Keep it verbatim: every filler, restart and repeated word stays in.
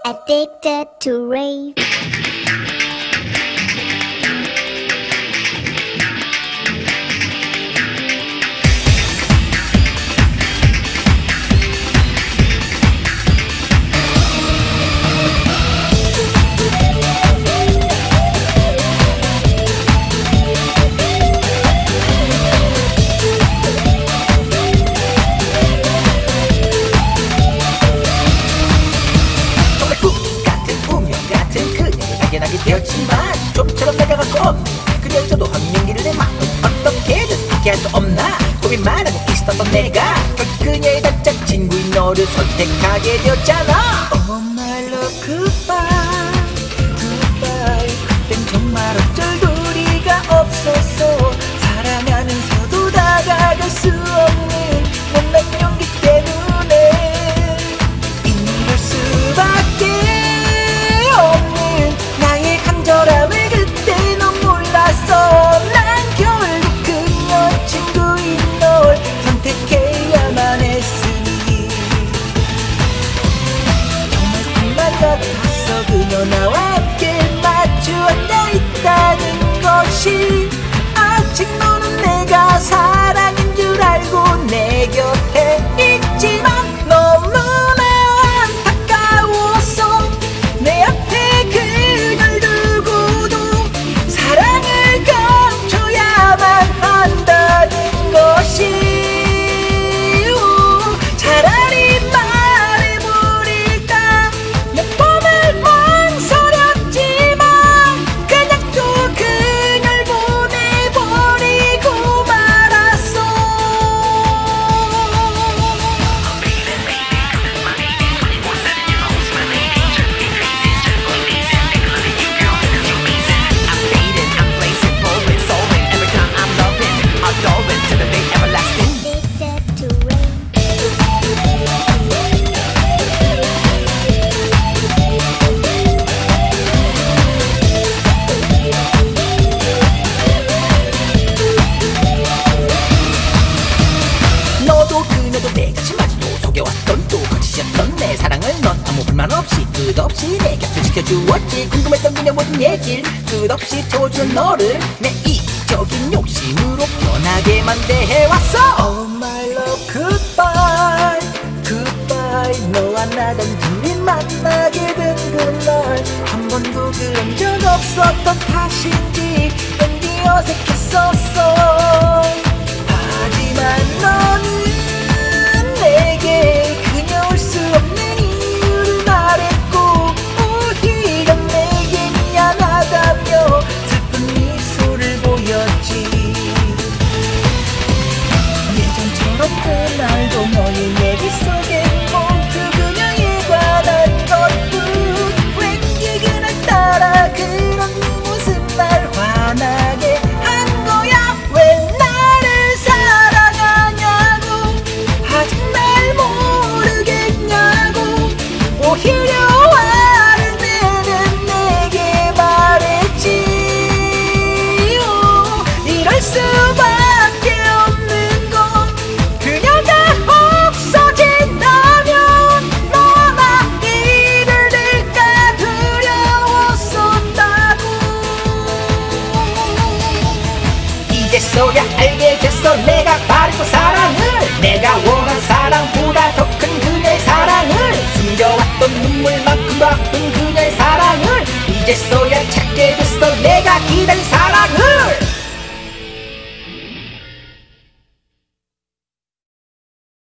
Addicted to rave. 되었지만 좀처럼 다가가고 없네. 그녀저도 황명기를 내 마음 어떻게든 포기할 수 없나 고민만 하고 있었던 내가 결국 그녀의 단짝 친구인 너를 선택하게 되었잖아. Oh my love goodbye goodbye. 그땐 정말 어쩔 도리가 없었어. 사랑하면서도 다가갈 수 없는 못난 용기 때문에 이럴 수밖에 간절함을 그때 넌 몰랐어. 난 결국 그녀 친구인 널 선택해야만 했으니 정말 꿈만 같았어. 그녀 나와 함께 마주 앉아있다는 것이 아직 너는 내가 사랑인 줄 알고 내 곁에 있지만 너무나 안타까웠어. 내 앞에 그녀를 사랑을 감춰야만 한다는 것이 오, 차라리 말해버릴까 몇 번을 망설였지만 그냥 또 그녀를 보내버리고 말았어. 내 사랑을 넌 아무 불만 없이 끝없이 내 곁을 지켜주었지. 궁금했던 그녀 모든 얘길 끝없이 채워주는 너를 내 이기적인 욕심으로 변하게만 대해왔어. Oh my love goodbye goodbye. 너와 나 단 둘이 만나게 된 그날 한 번도 그런 적 없었던 탓인지 왠지 어색했었어. 하지만 너는 내게 그녀 올 수 없는 이유를 말했고 오히려 내게 미안하다며 슬픈 미소를 보였지. 예전처럼 그날도 너의 얘기 속에 모두 그녀에 관한 것뿐. 왠지 그날따라 그런 네 모습 날 화나게 한 거야. 왜 나를 사랑하냐고 아직 날 모르겠냐고 오히려 화를 내는 내게 말했지. 오, 이럴 수밖에 없는 건 그녀가 없어진다면 너와 나 이를 잃까 두려웠었다고. 이제서야 알게 됐어. 내가 바랬던 사랑을 내가 원한 사랑보다 더 큰 그녀의 사랑을 숨겨왔던 눈물만큼 더 아픈 그녀의 사랑을 이제서야 찾게 됐어. 내가 기다린 사랑을.